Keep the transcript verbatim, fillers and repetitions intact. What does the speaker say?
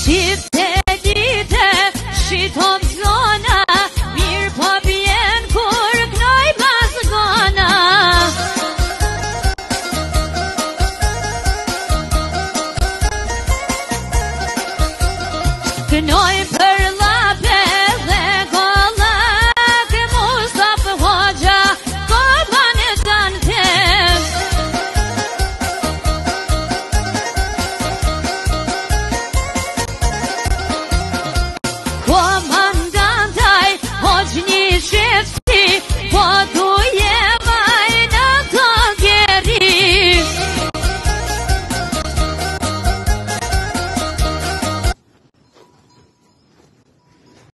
Qifte dite, shitop zona, mirë po bjen kur knoj pas gona. Knoj